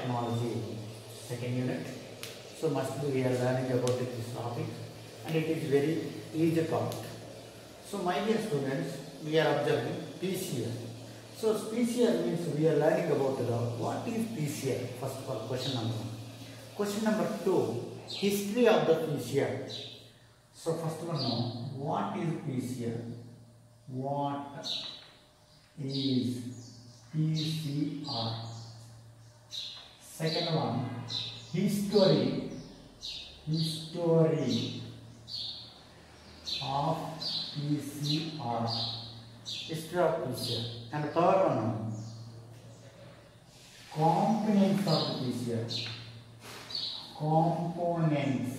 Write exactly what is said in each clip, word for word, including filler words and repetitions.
Technology, second unit. So mostly we are learning about this topic, and it is very easy topic. So my dear students, we are observing P C R. So P C R means we are learning about the what is P C R. First of all, question number one. Question number two, history of the P C R. So first of all, what is P C R? What is P C R? Second one, history, history of P C R, history of P C R. And third one, components of P C R, components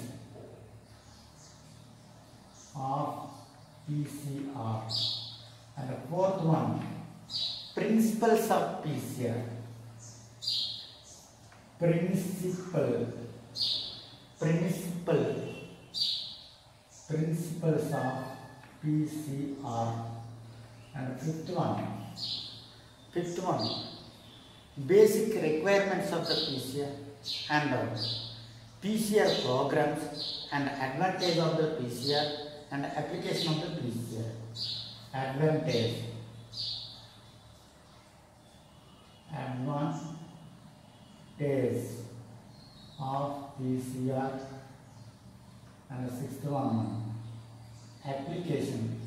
of P C R. And the fourth one, principles of P C R, principle, principle, principles of P C R. And fifth one, fifth one, basic requirements of the P C R and uh, P C R programs and advantage of the P C R and application of the P C R. Advantage, advantage of P C R. And the sixth one, application,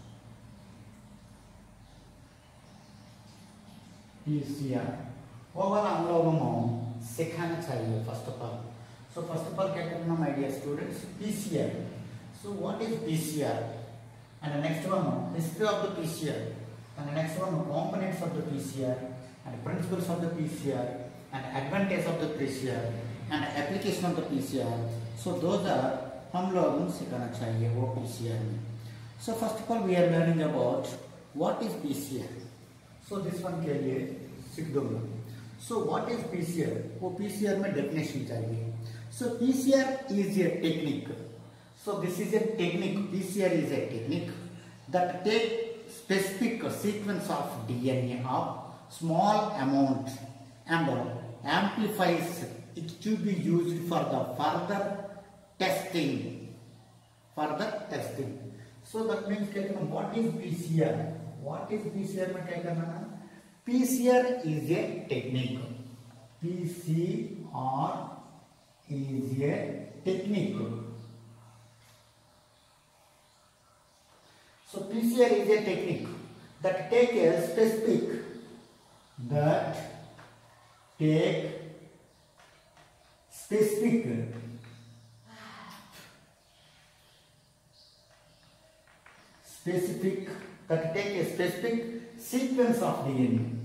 P C R. Overall हम लोगों को सिखाना चाहिए first of all. So first of all क्या करना my dear students, P C R. So what is P C R? And the next one, history of the P C R. And the next one, components of the P C R and principles of the P C R and advantage of the P C R and application of the P C R. So those are हम लोगों को सिखाना चाहिए वो P C R में. So first of all we are learning about what is P C R. So this one के लिए सीख दूंगा. So what is P C R? वो P C R में definition चाहिए. So P C R is a technique. So this is a technique. P C R is a technique that takes specific sequence of D N A of small amount and amplifies it to be used for the further testing. Further testing. So that means what is P C R? What is P C R? में क्या करना है? P C R is a technique. P C R is a technique. So P C R is a technique that take a specific that take specific specific that take a specific sequence of D N A.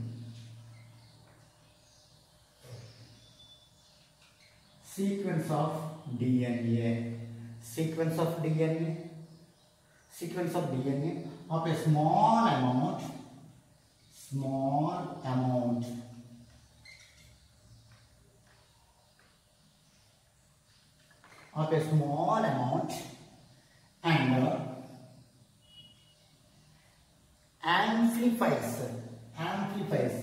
Sequence of D N A. Sequence of D N A. Sequence of D N A of a small amount, small amount of a small amount and uh, amplifies, amplifies,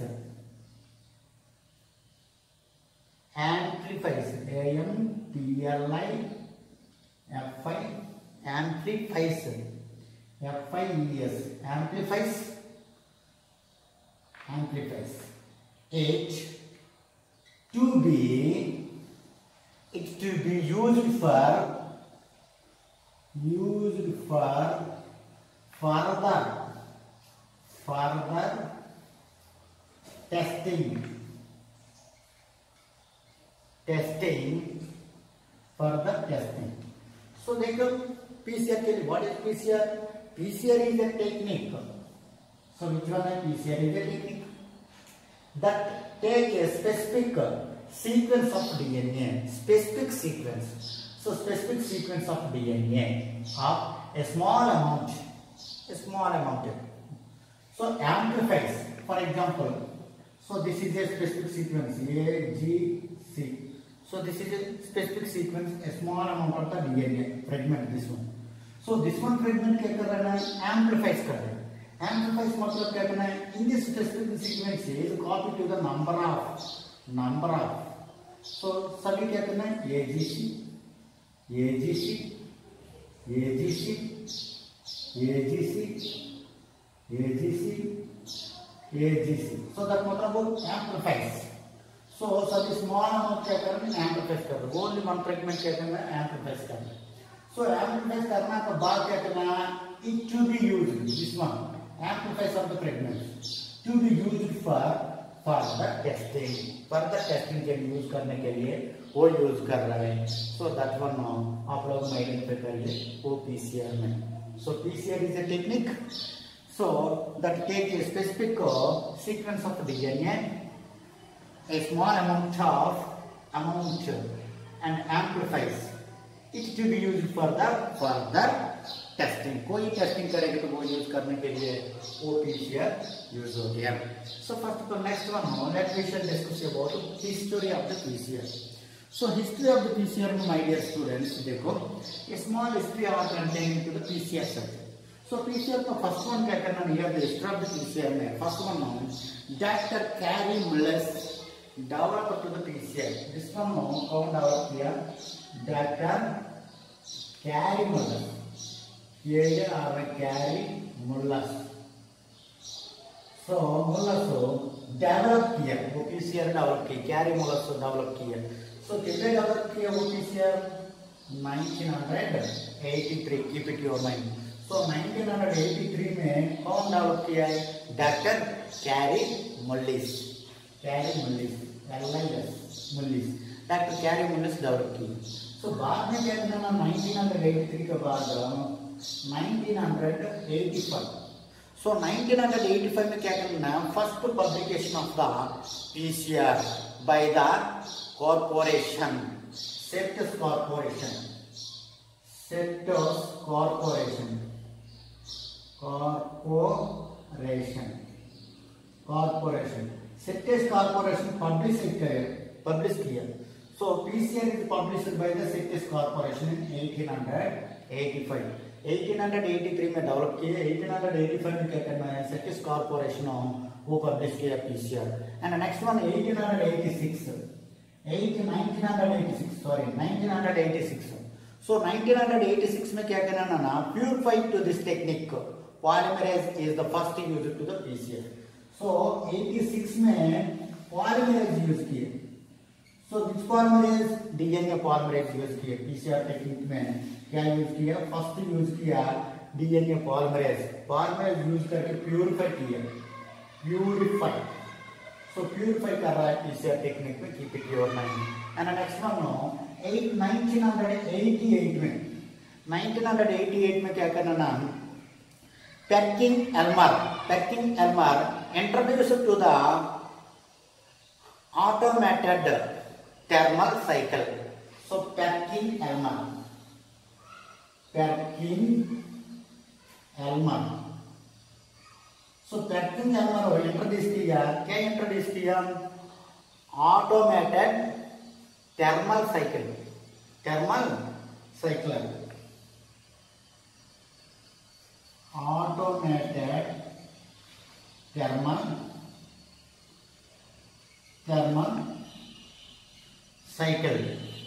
amplifies, A M P L I F I, amplifies, F I E S, amplifies, amplifies it to be, it to be used for, used for further, further testing, testing, further testing. So देखो P C R के लिए, what is P C R? P C R is a technique. So which one is P C R is a technique that take a specific sequence of D N A, specific sequence. So specific sequence of D N A of a small amount, a small amount. So amplifies, for example, so this is a specific sequence A, G, C. So this is a specific sequence, a small amount of the D N A fragment, this one. So this one fragment क्या कर रहा है? Amplifies कर रहा है. Amplifies मतलब क्या करना है? In this specific sequence is copy to the number of, number of, सो सभी क्या करना है, AGC AGC AGC AGC AGC AGC, so that मतलब एम्पलीफाइज। सो सभी स्मॉल अमाउंट क्या करना है, एम्पलीफाइज कर दो, ओनली वन फ्रेगमेंट क्या करना है, एम्पलीफाइज करना है। सो एम्पलीफाइज करना के बाद क्या करना है, it to be used, this one amplifies of the fragments to be used for further testing, further testing के लिए यूज करने के लिए वो यूज कर रहे हैं। सो दैट वन आप लोग आइडेंटिफाई करिए वो पीसीआर में। So PCR is a technique so that take a specific uh, sequence of D N A, a small amount of amount and amplifies it to be used for the further testing। कोई testing करेंगे तो वो use करने के लिए वो PCR use हो गया। So first of all next one हो, let we shall discuss about history of the PCR. So history of the PCR में माय डियर स्टूडेंट्स देखो, a small history are containing to the PCR set. So PCR का first one क्या करना है, here the history of the PCR में first one now doctor Kary Mullers develop to the PCR. This one now कौन develop किया, doctor Kary Mullers, ये ये आ रहा Kary Mullers. So Mullers develop किया, वो पीसीआर डेवलप की, कैरी मुलर्स डेवलप किया। सो कितने डेवलप किया वो PCR, nineteen eighty three, keep it your mind. So nineteen eighty three में कौन डेवलप किया है, doctor Kary Mullis, Kary Mullis L I S Mullis, doctor Kary Mullis develop की। So बाद में क्या करना, नाइनटीन एटी थ्री के बाद nineteen eighty five. So nineteen eighty five में क्या करना, first publication of the PCR by the corporation, Septus corporation, Septus corporation, corporation corporation Septus corporation publish करे, पब्लिश किया। So PCR is published by the Septus corporation in eighteen eighty five. Eighteen eighty three में develop किए, eighteen eighty five में क्या करना है, Septus corporation वो publish किया PCR. And next one eighteen eighty six, nineteen eighty six sorry nineteen eighty six. So nineteen eighty six में क्या करना ना, purified to this technique polymerase is the first use to the PCR. So eighty six में polymerase use किए। So this polymerase DNA polymerase use किए PCR technique में, क्या use किया, फर्स्ट यूज किया डीएनए पॉलीमरेज, पॉलीमरेज यूज करके purify किया, purify. So purify कर रहा है पीसीआर टेक्निक में, keep it your mind. And next one no nineteen eighty eight में, नाइनटीन एटी एट में क्या करना ना, Perkin Elmer, Perkin Elmer introduced to the automated thermal cycle. So Perkin Elmer, Perkin Elmer. So Perkin Elmer introduce किया, क्या introduce किया, automated thermal cycle, thermal cycle, automated thermal thermal cycle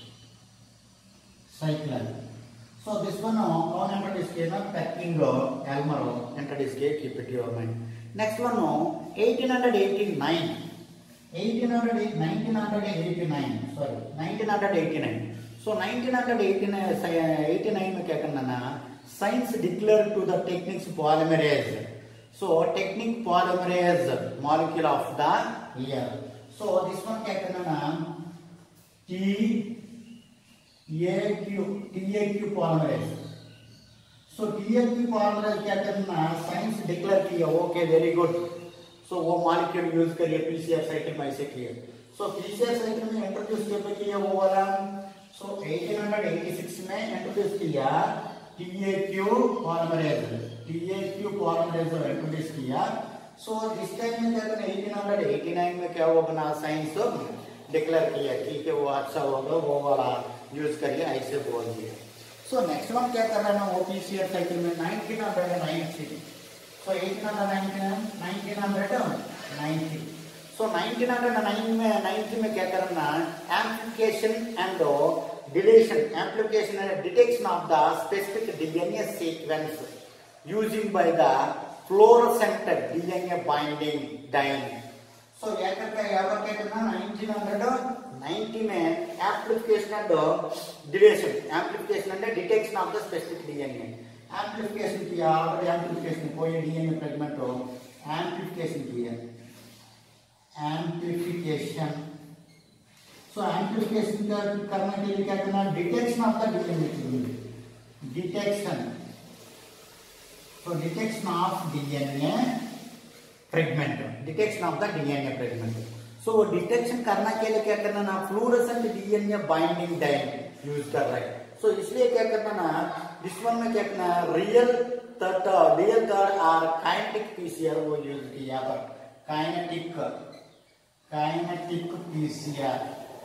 cycle. So this one on introduce किया ना, Perkin Elmer introduce किया, keep it your mind. Next one no eighteen eighty-nine, eighteen eighty-nine sorry nineteen eighty-nine. So nineteen eighty-nine में क्या करना ना, science declared to the techniques polymerase. So technique polymerase molecule of the year. So this one क्या करना ना, T A Q T A Q polymerase. So T A Q polymerase क्या करना, science declare किया, okay very good. So वो molecule use करिए PCR cycle में ऐसे किया। So पीसीआर साइकिल में इंट्रोड्यूस कब किया वो वाला, so eighteen eighty-six में इंट्रोड्यूस किया T A Q polymerase, T A Q polymerase introduce किया। सो इस टाइम में क्या करना, eighteen eighty-nine में क्या होगा ना, साइंस डिक्लेयर किया, ठीक है वो अच्छा होगा, वो वाला यूज करिए ऐसे बोल दिया। सो नेक्स्ट वन क्या कर रहा है ना, वो पीसीआर साइकिल में nineteen ninety, so eighteen ninety, nineteen ninety, so nineteen ninety में क्या करना, amplification and deletion, amplification and detection of the specific DNA sequence using by the fluorescent DNA binding dyne. So क्या करता है, यहाँ पर क्या करना, नाइनटीन ninety में amplification and deletion, amplification and detection of the specific DNA. Amplification किया, already amplification कोई डीएनए फ्रेगमेंट हो, एम्प्लीफिकेशन किया, एम्प्लीफिकेशन. सो एम्प्लीफिकेशन करने के लिए क्या करना, detection of the DNA, detection. So detection of DNA fragment, detection of the DNA fragment. So वो डिटेक्शन करने के लिए क्या करना ना, fluorescent DNA binding dyne use कर रहे हैं. सो so, इसलिए क्या करना ना, दिस वन में क्या करना, रियल थर्ड रियल थर्ड और काइनेटिक पीसीआर वो यूज किया पर, kinetic kinetic PCR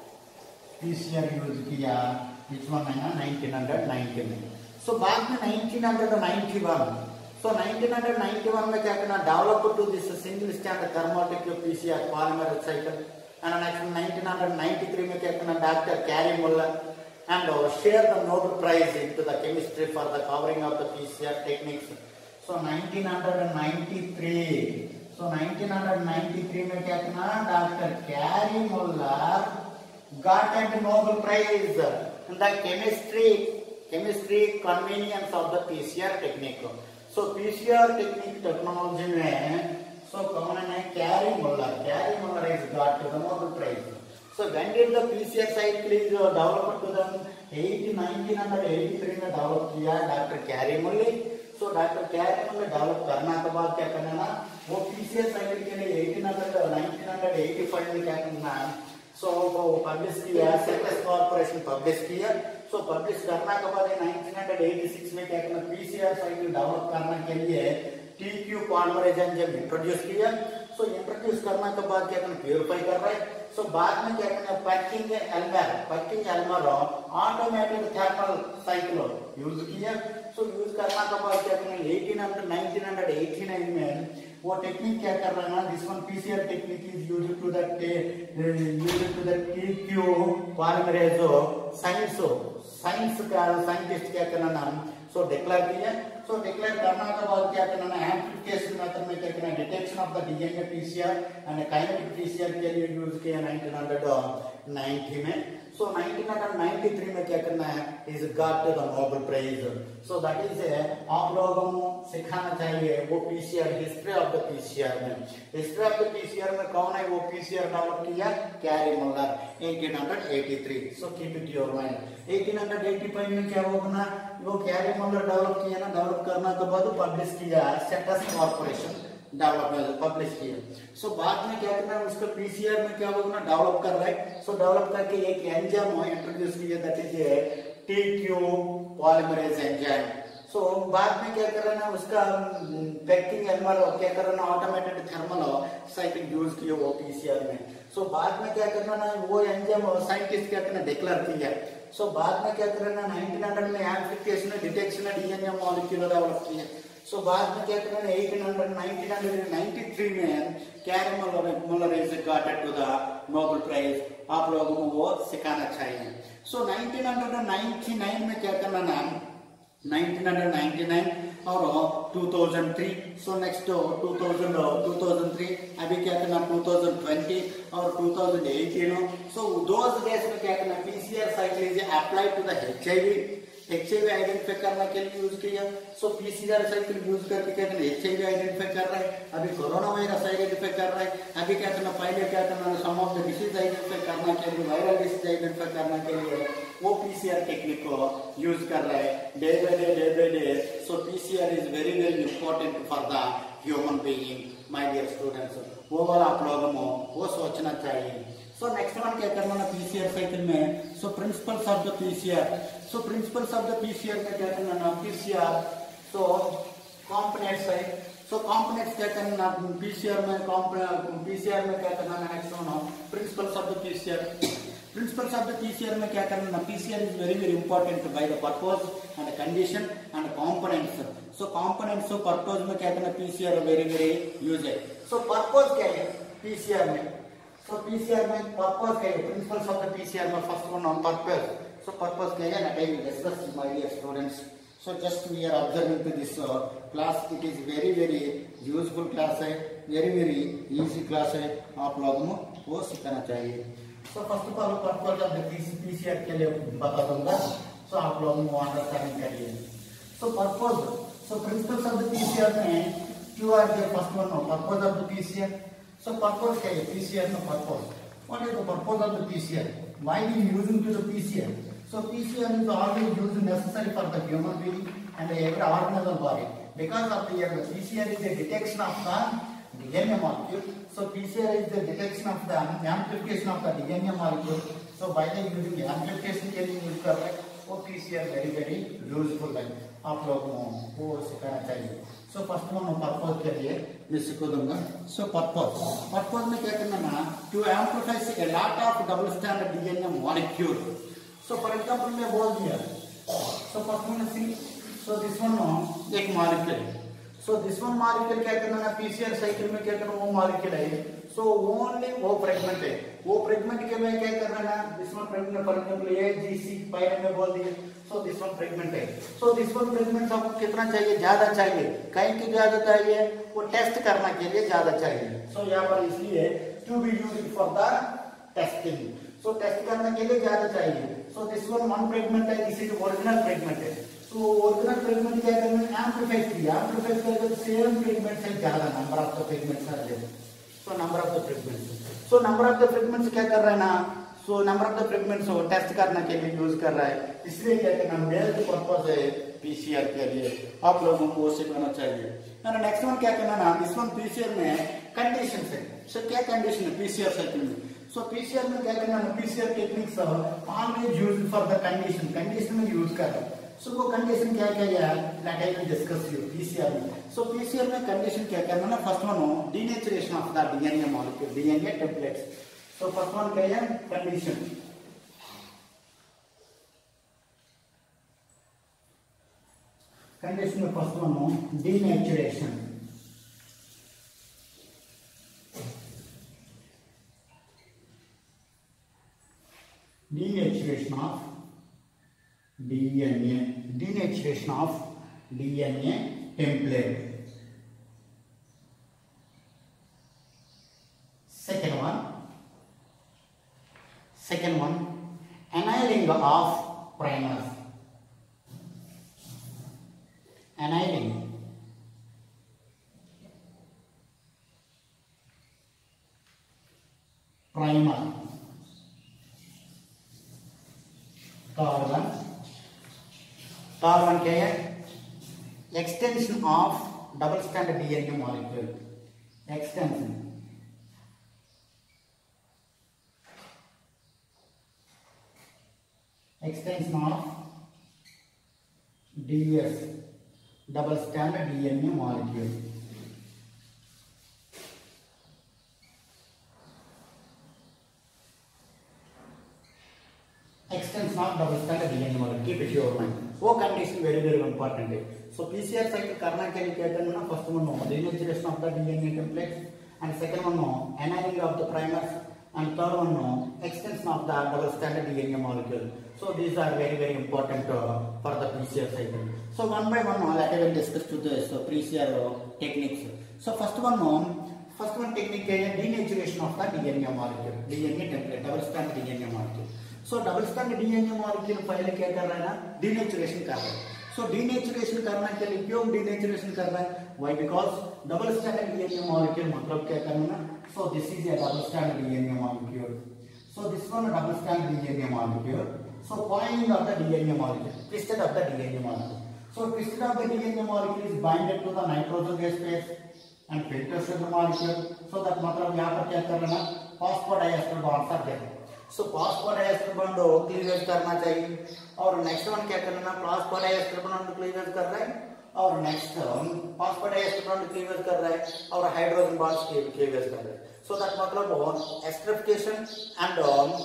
PCR use किया. दिस वन है ना नाइनटीन नाइंटी में. सो so, बाद में nineteen ninety one, so nineteen ninety one में क्या करना, develop to this single stand thermotic PCR polymer cycle. And next nineteen ninety three में क्या करना, doctor Kary Muller and uh, share the Nobel Prize into the chemistry for the covering of the P C R techniques. So nineteen ninety-three, so nineteen ninety-three में क्या करना, doctor Kary Muller got a Nobel Prize in the chemistry chemistry convenience of the P C R technique. So P C R technique technology में so कौन है, Kary Muller, Kary Muller is got the Nobel Prize. So when did the P C R cycle is developed to the nineteen eighty-three में develop किया doctor Kary Muller. So doctor Kary Muller develop करना के बाद क्या करना ना, वो P C R cycle के लिए nineteen eighty-five में क्या करना, सो वो पब्लिश किया, सेक्रेस कॉर्पोरेशन पब्लिश किया. सो पब्लिश करना के बाद nineteen eighty-six में क्या करना, P C R cycle develop करने के लिए T Q polymerase enzyme introduce किया. सो इंट्रोड्यूस करने के बाद क्या करना, प्यूरिफाई कर रहे हैं. सो बाद में क्या करना, Perkin Elmer Perkin Elmer automated thermal cycle use किया. सो यूज करना के बाद क्या करना, नाइनटीन eighty-nine में वो टेक्निक क्या कर रहा है ना, this one PCR technique is used to the used to the TQ polymerase science science का साइंटिस्ट क्या करना ना, सो डिक्लेयर किया. सो डिक्लेयर करने के बाद क्या करना, एम्प्लीफिकेशन मेथड में क्या करना, detection of the DNA PCR and kinetic PCR के लिए यूज किया नाइनटीन नाइंटी में. सो नाइनटीन ninety-three में क्या करना है, is got the Nobel prize. So that is आप लोगों को सिखाना चाहिए वो PCR, history of the PCR में. हिस्ट्री ऑफ द पीसीआर में कौन है वो पीसीआर डेवलप किया, Kary Muller eighteen eighty-three. So keep it your mind. eighteen eighty-five में क्या होगा, वो कैरी मुल्लर डेवलप किया ना, डेवलप करने के बाद पब्लिश किया, सेक्रेस कॉर्पोरेशन डेवलप पब्लिश किया. सो so, बाद में क्या करना है, उसका पीसीआर में क्या होगा ना, डेवलप कर रहा है. सो डेवलप करके एक एंजाइम इंट्रोड्यूस किया, that is TQ polymerase enzyme. So बाद में क्या करना है, उसका पैकिंग एल्मर क्या करना, ऑटोमेटेड थर्मल साइकिल यूज किया वो पीसीआर में. सो so, बाद में क्या करना ना, वो एंजाइम साइंटिस्ट क्या करना, डिक्लेयर किया. सो so, बाद में क्या करना, नाइनटीन हंड्रेड में amplification detection DNA molecule develop किया. सो so, बाद में क्या करना, nineteen ninety-three में Kary Muller is got to the Nobel prize. आप लोगों को वो सिखाना चाहिए. सो so, नाइनटीन ninety-nine में क्या करना ना, नाइनटीन ninety-nine और two thousand three. So next two thousand two thousand three, अभी क्या करना twenty twenty और twenty eighteen. So those days में क्या करना, PCR cycle is applied to the HIV HIV identify करने के लिए यूज किया. सो पीसीआर साइकिल यूज करके क्या करना, एचआईवी आइडेंटिफाई कर रहा है, अभी कोरोना वायरस आइडेंटिफाई कर रहा है, अभी क्या करना, पहले क्या करना, some of the disease identify करने के लिए, वायरल डिसीज आइडेंटिफाई करने के लिए वो पीसीआर टेक्निक को यूज कर रहा है day by day day by day. So PCR is very very important for the human being. My dear students, वो वाला आप लोगों को वो सोचना चाहिए. सो नेक्स्ट वन क्या करना ना, पीसीआर साइकिल में. So principles of the PCR. So principles of the PCR में क्या करना ना, पीसीआर सो कंपोनेंट्स है. सो कंपोनेंट्स क्या करना, पीसीआर में पीसीआर में क्या करना, next one principles of the PCR. Principles of the PCR में क्या करना, PCR is very very important by the purpose and condition and components. So components और पर्पस में क्या करना, पीसीआर वेरी वेरी यूज है. सो पर्पस क्या है पीसीआर में, सो पीसीआर में पर्पस क्या है, प्रिंसिपल्स ऑफ द पीसीआर में first one on purpose. So purpose क्या है, that I will discuss, my dear students. So just we are observing to this uh, class. It is very very useful class है, very very easy class है, आप लोगों को वो सीखना चाहिए. So first of all purpose of the PCR के लिए बता दूंगा, so आप लोगों को अंडरस्टैंडिंग करिए. So purpose, so principles of the PCR में two are the first one, no purpose of the PCR. So purpose क्या है, पीसीआर में purpose. What is the purpose of the PCR? Why we using to the PCR? So PCR is always used necessary for the human being and every organism body. Because of the uh, PCR is the detection of the D N A molecule. So PCR is the detection of the amplification of the D N A molecule. So by the using amplification के लिए use कर रहे हैं, वो PCR very very useful है, आप लोगों को वो सिखाना चाहिए. So first one पर्पस के लिए मैं सिखा दूंगा. So पर्पस, पर्पस में क्या करना ना, to amplify a lot of double stranded D N A molecule. So for example मैं बोल दिया, so first one see, so this one एक molecule. So this one molecule क्या करना ना, पीसीआर साइकिल में क्या करना, वो molecule है. So only वो fragment है, वो fragment के में क्या करना ना, this one fragment for example A G C पहले में बोल दिया. So this one fragment है. So this one fragment आपको कितना चाहिए, ज्यादा चाहिए. कहीं की ज्यादा चाहिए, वो टेस्ट करने के लिए ज्यादा चाहिए. So यहाँ पर इसलिए to be used for the testing. So test करने के लिए ज्यादा चाहिए. So this one one fragment है, this is original fragment है. So original fragment क्या करना है, amplify किया, amplify करके same fragment से ज्यादा number of the fragments कर दे. So number of the fragments. So number of the fragments क्या कर रहा है ना, so number of the fragments वो टेस्ट करने के लिए यूज कर रहा है. इसलिए क्या करना, मेन जो पर्पस है पीसीआर के लिए आप लोगों को सीखना चाहिए. और नेक्स्ट वन क्या करना ना, इस वन पीसीआर में कंडीशन है. सो क्या कंडीशन है पीसीआर साइकिल में. सो पीसीआर में क्या करना है, PCR techniques always used for the condition, condition में यूज कर रहा है. सो वो कंडीशन क्या क्या है, that I will discuss you PCR में. सो पीसीआर में कंडीशन क्या करना ना, फर्स्ट वन हो denaturation of the DNA molecule, DNA templates. So first one क्या है, कंडीशन. कंडीशन में फर्स्ट वन हो denaturation. Denaturation of D N A, denaturation of D N A template. Second one, second one, annealing of primers. Annealing. Primer. Third one, third one क्या है, extension of double stranded D N A molecule. Extension. Extension of D S, double stranded D N A molecule. Extension of double stranded D N A molecule. Keep it in your mind. वो condition very very important है. So PCR cycle करने के लिए क्या करना ना, first one no denaturation of the DNA templates and second one no annealing of the primers and third one no extension of the double standard DNA molecule. So these are very very important for the PCR cycle. So one by one no let us discuss to the PCR techniques. So first one no first one technique है denaturation of the DNA molecule, DNA template, double standard DNA molecule. So double standard DNA molecule पहले क्या कर रहा है ना, denaturation कर रहा है. सो डीनेचरेशन करने के लिए क्यों डीनेचरेशन कर रहा है, why, because double standard DNA molecule मतलब क्या करना ना, so this is a double standard DNA molecule. So this one double standard DNA molecule. So point of the DNA molecule, twisted of the DNA molecule. So twisted of the DNA molecule is binded to the nitrogen base pair and filter sugar molecule. So that मतलब यहाँ पर क्या कर रहा है, phosphodiester bonds are there. So phosphodiester bond cleavage करना चाहिए. और नेक्स्ट वन क्या करना है, फॉस्फोडाइएस्टर बॉन्ड क्लीवेज कर रहा है और नेक्स्ट फॉस्फोडाइएस्टर बॉन्ड क्लीवेज कर रहा है और हाइड्रोजन बॉन्ड्स क्लीवेज कर रहा है. सो दैट मतलब esterification and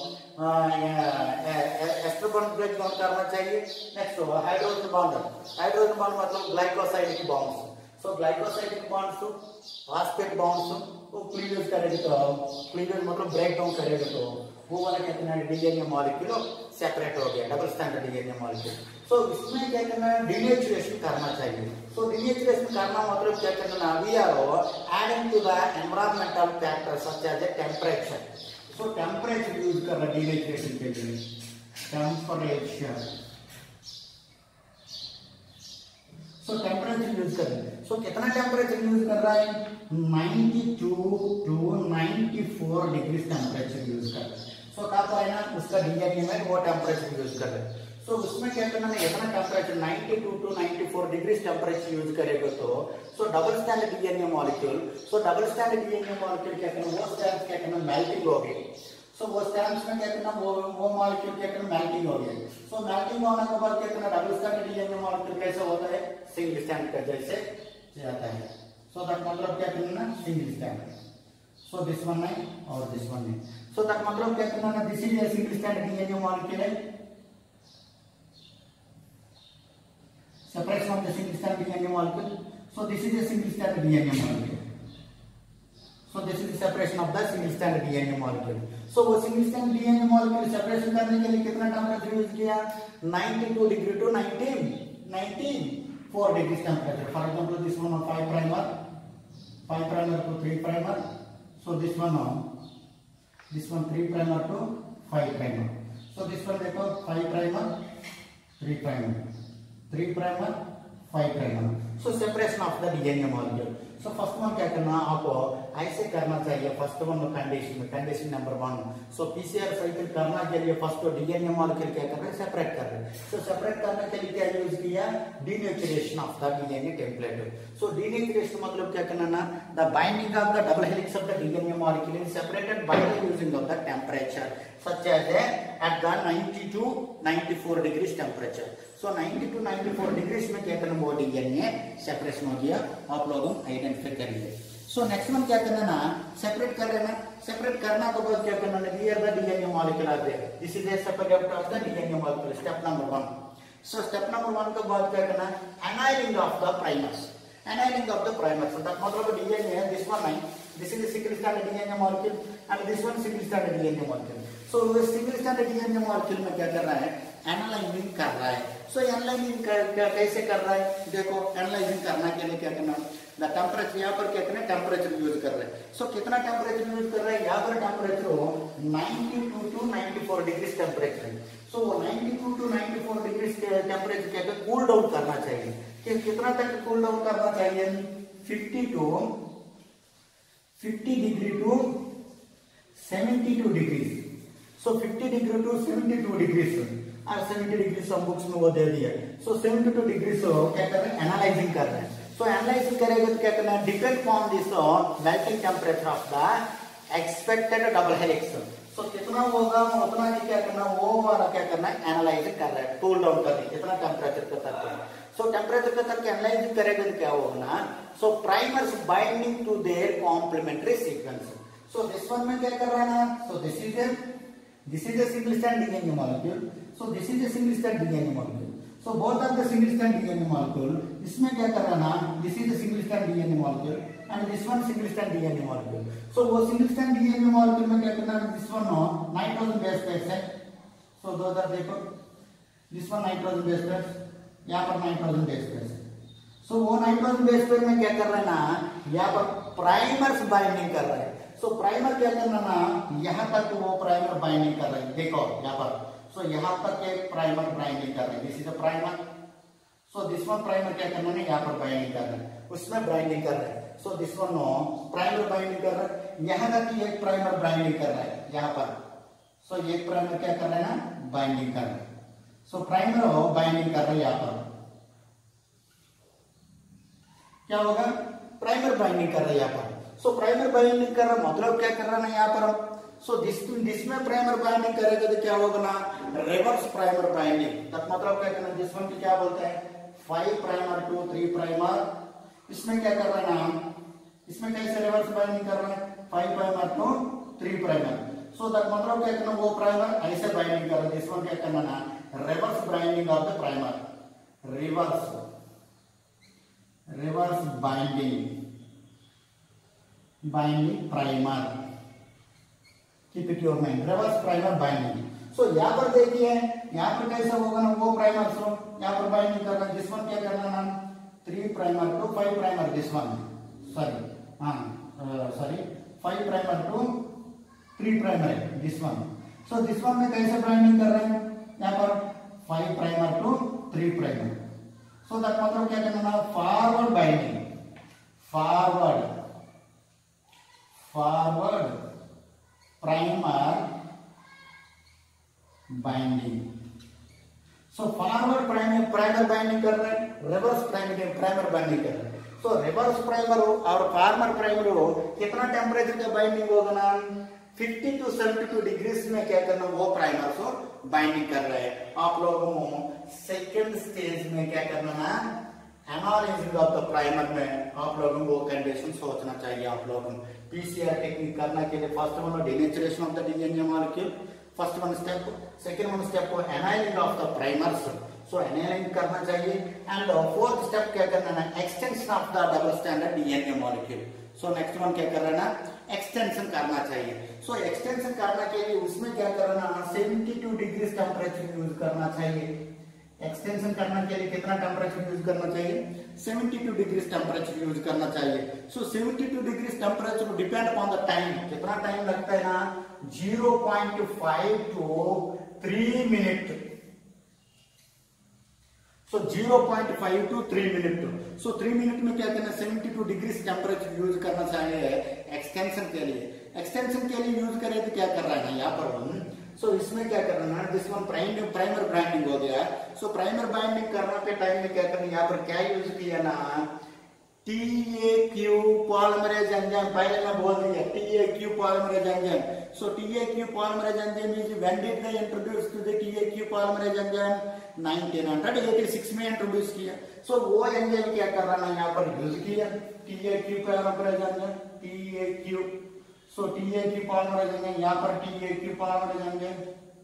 ester bond break down करना चाहिए. Next hydrogen bond, hydrogen bond मतलब ग्लाइकोसाइड की bonds. So glycosidic bonds phosphate bonds वो क्लीवेज करेगा तो क्लीवेज मतलब ब्रेक डाउन करेगा तो वो वाला क्या कहना है डीएनए मॉलिक्यूल सेपरेट हो गया, double standard DNA molecule. So इसमें क्या करना है डिनेचुरेशन करना चाहिए। सो डिनेचुरेशन करना मतलब क्या करना we are adding to the environmental factors such as a temperature. So temperature use कर रहा है डिनेचुरेशन के लिए, टेंपरेचर। सो टेम्परेचर यूज कर रहे हैं। सो कितना टेम्परेचर यूज कर रहा है बानवे टू चौरानवे डिग्री टेम्परेचर यूज कर रहा है। सो कहा तो है ना उसका डीएनए में वो टेम्परेचर यूज कर रहे हैं। सो उसमें क्या करना है इतना टेम्परेचर बानवे टू चौरानवे डिग्री टेम्परेचर यूज करेगा तो so double standard DNA molecule so double standard DNA molecule क्या करना वो स्टैंड क्या करना मेल्टिंग हो गई। सो so, वो स्टैम्प्स में क्या करना वो वो मॉलिक्यूल क्या करना मेल्टिंग हो गया। सो मेल्टिंग होने के बाद क्या करना डबल स्टैंडर्ड डीएनए मॉलिक्यूल कैसे होता है सिंगल स्टैंड का जैसे जाता है। सो दैट मतलब क्या करना single stand. So this one है और दिस वन है। सो दैट मतलब क्या करना ना this is a single stand DNA molecule है separation of the single stand DNA molecule. So this is a single stand DNA molecule. So this is the separation of the single strand D N A molecule. So वो single strand D N A molecule separation करने के लिए कितना temperature use किया बानवे degree to चौदह degree temperature. For example this one on five primer five primer to three primer. So this one on this one three primer to five primer. So this one देखो five primer three primer three primer five primer. So separation of the DNA molecule. So first one क्या करना आपको ऐसे करना चाहिए first one condition में condition number one. So PCR cycle करना के लिए फर्स्ट डीएनए मॉलिक्यूल क्या कर रहे हैं सेपरेट कर रहे हैं। सो सेपरेट करने के लिए क्या यूज किया denaturation of the DNA template. So denaturation मतलब क्या करना ना the binding of the double helix of the DNA molecule is separated by the using of the temperature such as at the बानवे टू चौरानवे degree temperature. So बानवे to चौरानवे degree में क्या करना वो डीएनए सेपरेशन हो गया आप लोगों आइडेंटिफाई करेंगे। सो नेक्स्ट वन क्या करना ना सेपरेट कर लेना। सेपरेट करना तो बाद क्या करना here the DNA molecule are there this is a separate of the DNA molecule step number one. So step number one के बाद क्या करना annealing of the primers annealing of the primers that मतलब डीएनए दिस वन है this is the single standard DNA molecule and this one single standard DNA molecule. So वो single standard DNA molecule में क्या कर रहा है analysing कर रहा है। सो एनालाइजिंग कैसे कर रहा है देखो एनालाइजिंग करने के लिए क्या करना द टेम्परेचर यहाँ पर क्या करना टेम्परेचर यूज कर रहे हैं। सो so, कितना टेम्परेचर यूज कर रहे हैं यहाँ पर टेम्परेचर हो बानवे टू चौरानवे डिग्री टेम्परेचर है। सो बानवे टू चौरानवे डिग्री टेम्परेचर क्या है कूल डाउन करना चाहिए कि कितना तक कूल डाउन करना चाहिए पचास टू पचास डिग्री टू बहत्तर डिग्री। सो पचास डिग्री टू बहत्तर डिग्री और सत्तर डिग्री हम बुक्स में वो दे दिया। सो बहत्तर डिग्री से क्या कर रहे हैं एनालाइजिंग कर रहे हैं। सो एनालाइजिंग करेगा तो क्या करना है depend on this melting temperature of the expected double helix. So कितना होगा उतना ही क्या करना वो वाला क्या करना है एनालाइजिंग कर रहा है कूल डाउन कर रही है कितना टेम्परेचर का तक। सो टेम्परेचर का तक एनालाइजिंग करेगा तो क्या होगा ना so primers binding to their complementary sequence. So this one में क्या कर रहा है ना so this is a this is a single strand D N A molecule. So this is a single strand D N A molecule. So both are the single strand D N A molecule. इसमें क्या कर रहा है this is a single strand D N A molecule and this one single strand D N A molecule. So वो single strand D N A molecule में क्या करना है this one no nitrogen base pairs है। So दो दर देखो this one nitrogen base pairs यहाँ पर nitrogen base pairs है। So वो nitrogen base pair में क्या कर रहा है ना यहाँ पर primers binding कर रहा है। सो so, प्राइमर क्या करना ना यहाँ तक वो प्राइमर बाइंडिंग कर रहे हैं देखो यहाँ पर। सो so, यहाँ तक एक प्राइमर बाइंडिंग कर रहे हैं this is a primer. So this one primer क्या करना है यहाँ पर बाइंडिंग कर रहे हैं उसमें बाइंडिंग कर रहे हैं। So this one no primer binding कर रहा है यहाँ तक एक प्राइमर बाइंडिंग कर रहा है यहाँ पर। सो so, एक प्राइमर क्या कर रहा है ना बाइंडिंग कर रहा है। सो प्राइमर हो बाइंडिंग कर रहा है यहाँ पर क्या होगा प्राइमर बाइंडिंग कर रहा है यहाँ पर। सो प्राइमर बाइंडिंग कर रहा मतलब क्या कर रहा है यहाँ पर सो दिस जिसमें प्राइमर बाइंडिंग करेगा तो क्या होगा ना रिवर्स प्राइमर बाइंडिंग तब मतलब क्या करना जिस वन की क्या बोलते हैं five primer to three primer. इसमें क्या कर रहा है ना इसमें कैसे रिवर्स बाइंडिंग कर रहा है five primer to three primer. So that मतलब क्या करना वो प्राइमर ऐसे बाइंडिंग कर रहा है जिस वन क्या करना ना reverse binding of the primer reverse reverse binding binding primer, keep it your mind, reverse primer binding. So यहाँ पर देखिए, यहाँ पर कैसा होगा ना वो प्राइमर, सो यहाँ पर बाइंडिंग करना, दिस वन क्या करना ना, three primer to five primer, this one sorry हाँ sorry five primer to three primer है this one. So this one में कैसे बाइंडिंग कर रहे हैं, यहाँ पर five primer to three primer. So that मतलब क्या करना ना, forward binding, forward forward primer binding. So forward primer primer binding कर रहे हैं, रिवर्स प्राइमर प्राइमर बाइंडिंग कर रहे हैं। सो रिवर्स प्राइमर हो और फॉरवर्ड प्राइमर हो, कितना टेम्परेचर का बाइंडिंग होगा ना, fifty to seventy two degrees में क्या करना, वो प्राइमर को बाइंडिंग कर रहे हैं। आप लोगों को सेकेंड स्टेज में क्या करना ना, एनालिसिस ऑफ द प्राइमर में आप लोगों को कंडीशन सोचना चाहिए। आप लोगों को पीसीआर टेक्निक करने के लिए first one denaturation of the DNA molecule, first one step, second one step को analyzing of the primers, so analyze करना चाहिए। एंड फोर्थ स्टेप क्या करना ना, extension of the double standard DNA molecule. So next one क्या कर रहा है ना, एक्सटेंशन करना चाहिए। सो so, एक्सटेंशन करने के लिए उसमें क्या करना ना, seventy two degree temperature use करना चाहिए। एक्सटेंशन करने के लिए कितना टेम्परेचर यूज करना चाहिए, seventy two degree temperature use करना चाहिए। So seventy two degree temperature depend upon the time, कितना टाइम लगता है ना, zero point five to three minute. So zero point five to three minute. So three minute में क्या करना, seventy two degree temperature use करना चाहिए extension के लिए। एक्सटेंशन के लिए यूज करें तो क्या कर रहा है यहाँ पर हम, सो so, इसमें क्या करना है, this one primer primer binding हो गया। सो प्राइमर बाइंडिंग करने के टाइम में क्या करना, यहाँ पर क्या यूज किया ना, T A Q polymerase enzyme, पहले मैं बोल दिया T A Q polymerase enzyme. So T A Q polymerase enzyme is when did they introduce to the T A Q polymerase enzyme, nineteen eighty six में introduce किया। So so, वो enzyme क्या कर रहा है यहाँ पर यूज किया, T A Q polymerase enzyme, T A Q. So T A Q polymerase enzyme, यहाँ पर T A Q polymerase enzyme,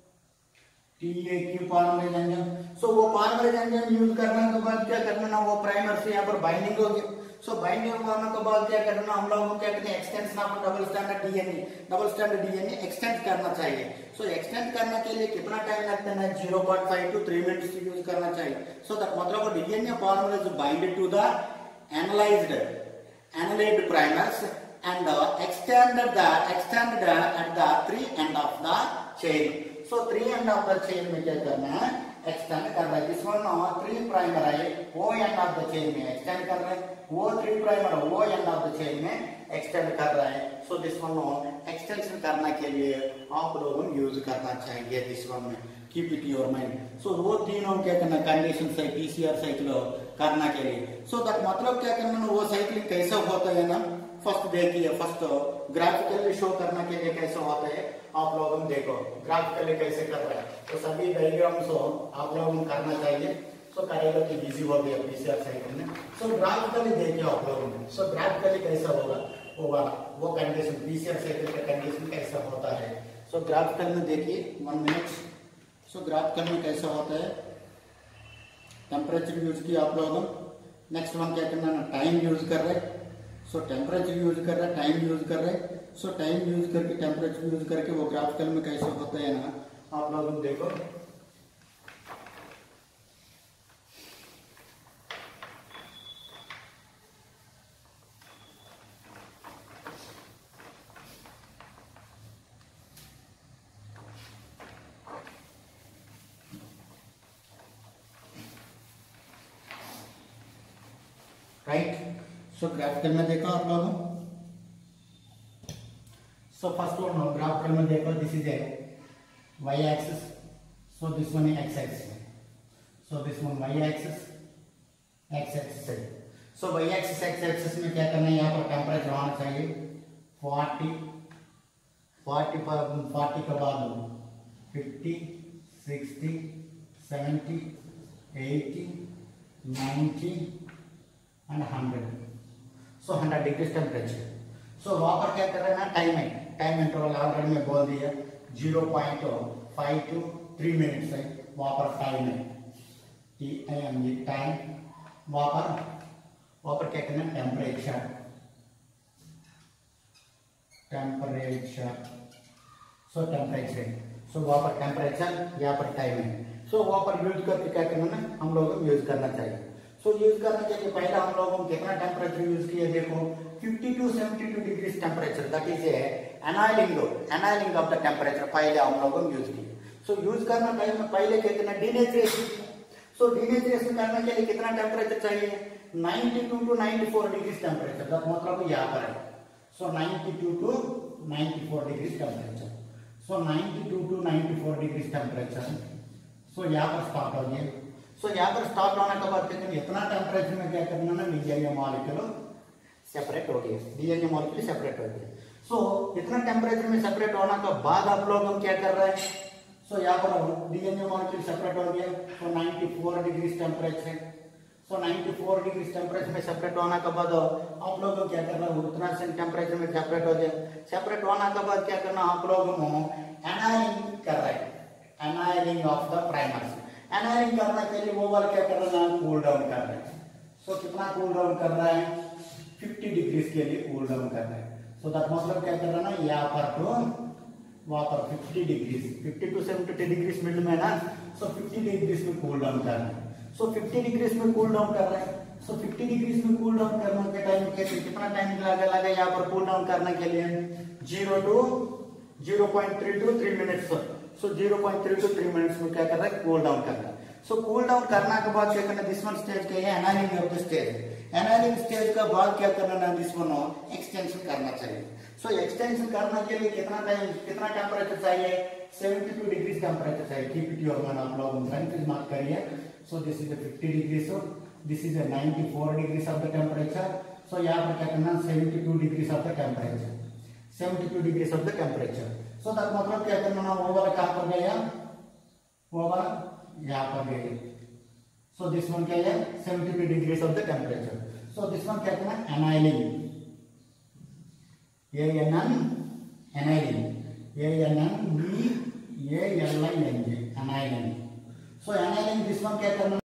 T A Q polymerase enzyme. So वो पॉलीमरेज एंजाइम यूज करने के बाद क्या करना ना, वो प्राइमर से यहाँ पर बाइंडिंग हो गया। सो बाइंडिंग होने के बाद क्या करना, हम लोगों को क्या करना है, extension of double standard DNA, double standard DNA extend करना चाहिए। सो so, एक्सटेंड करने के लिए कितना टाइम लगता है, zero point five to three minutes use करना चाहिए। सो दैट मतलब DNA polymerase binded to the analyzed analyzed primers and uh, extended the extended at the three end of the chain. So three end of the chain में क्या करना है, extend कर रहा है। इस वन थ्री प्राइमर है, वो एंड ऑफ द चेन में एक्सटेंड कर रहा है, वो थ्री प्राइमर वो एंड ऑफ द चेन में एक्सटेंड कर रहा है। सो दिस वन एक्सटेंशन करने के लिए आप लोगों को यूज करना चाहिए दिस वन में, keep it your mind. So वो तीनों क्या करना, कंडीशन से पीसीआर साइकिल करने के लिए। सो so, दैट मतलब क्या करना, वो साइकिलिंग कैसा होता है ना, फर्स्ट देखिए, फर्स्ट ग्राफिकली शो करने के लिए कैसा होता है, आप लोगों को देखो ग्राफिकली कैसे कर रहे हैं। तो सभी डायग्राम्स आप लोगों को करना चाहिए। सो so, करेगा तो इजी हो गया पीसीआर साइकिल में। सो so, ग्राफिकली देखिए आप लोगों ने, सो ग्राफिकली कैसा होगा होगा वो कंडीशन, पीसीआर साइकिल का कंडीशन कैसा होता है। सो so, ग्राफिकल में देखिए, वन मिनट। सो ग्राफिकल में कैसा होता है, टेम्परेचर यूज किया आप लोगों। नेक्स्ट वन क्या करना, टाइम यूज कर रहे हैं। सो टेम्परेचर यूज कर रहा है, टाइम यूज कर रहे हैं। सो टाइम यूज करके टेम्परेचर यूज करके वो ग्राफिकल में कैसे होता है ना, आप लोग देखो। राइट, सो ग्राफिकल में देखो आप लोगों। सो फर्स्ट वन ग्राफिकल में देखो, this is a Y axis, so this one X axis, so this one Y axis, X axis है। So Y axis X axis में क्या करना है, यहाँ पर टेम्परेचर होना चाहिए फोर्टी, फोर्टी पर फोर्टी के बाद fifty, sixty, seventy, eighty, ninety and hundred. So hundred degree temperature. So वहां पर क्या कर रहे हैं ना, टाइम है, टाइम इंटरवल ऑलरेडी में बोल दिया zero point five to three minutes है, वहां पर टाइम है, टी एम टाइम। वहां पर वहां पर क्या करना है temperature, temperature so temperature so वहां पर टेम्परेचर, यहाँ पर टाइम है। सो वहां पर यूज करके क्या करना है हम लोगों को यूज करना चाहिए। सो यूज करने के लिए पहले हम लोगों को कितना टेम्परेचर यूज किया, देखो fifty to seventy two degree temperature, that is annealing annealing of the temperature पहले हम लोगों को यूज किया। सो यूज करना टाइम में पहले क्या करना डीनेचुरेशन। सो डीनेचुरेशन करने के लिए कितना टेम्परेचर चाहिए, ninety two two ninety four degree temperature, का मतलब यहाँ पर है। So ninety two two ninety four degree temperature, so ninety two two ninety four degree temperature. So यहाँ पर स्टार्ट हो गया। सो यहाँ पर स्टार्ट होने के बाद कहते हैं इतना टेम्परेचर में क्या करना ना डीएनए मॉलिक्यूल सेपरेट हो गया, डीएनए मॉलिक्यूल सेपरेट हो गया। सो इतना टेम्परेचर में सेपरेट होने के बाद आप लोग हम क्या कर रहे हैं, सो यहाँ पर डीएनए मॉलिक्यूल सेपरेट हो गया। So ninety four degree temperature, so ninety four degree temperature में सेपरेट होने के बाद आप लोग को क्या करना है उतना से टेम्परेचर में सेपरेट हो गया। सेपरेट होने के बाद क्या करना आप लोग एनाइलिंग कर रहे हैं, annealing of the primers. Annealing करने के लिए वो वाला क्या कर रहे हैं कूल डाउन कर रहे हैं। सो कितना कूल डाउन कर रहा है, फिफ्टी डिग्री के लिए कूल डाउन कर रहे हैं। सो दैट मतलब क्या कर रहा है ना यहाँ पर तो वहां पर fifty degree, fifty to seventy degree mid में ना, सो फिफ्टी डिग्री में कूल डाउन कर रहे हैं। सो फिफ्टी डिग्री में कूल डाउन कर रहे हैं। सो फिफ्टी डिग्री में कूल डाउन करने के टाइम के कितना टाइम लगा लगा यहाँ पर कूल डाउन करने के लिए, zero two zero point three two three minutes. So zero point three two three minutes में क्या कर रहा है कूल डाउन कर रहा है। सो कूल डाउन करने के बाद क्या करना, दिस वन स्टेज के है annealing of the stage. Annealing stage का बाद क्या करना है, दिस वन एक्सटेंशन करना चाहिए। सो एक्सटेंशन करने के लिए कितना टाइम कितना टेम्परेचर चाहिए, सेवेंटी टू डिग्री टेम्परेचर चाहिए। कीप इट योर माइंड, आप लोग फ्रेंड मार्क करिए। So this is fifty degree, so this is ninety four degree of the temperature. So यहाँ पर क्या करना seventy two degree of the temperature, seventy two degree of the temperature. So that मतलब क्या करना ना वो वाला कहाँ पर गया, वो वाला यहाँ पर गए। सो दिस वन क्या है seventy two degree of the temperature. So this one क्या करना annealing, A N N annealing, A N N B A L I N G annealing. So annealing this one क्या करना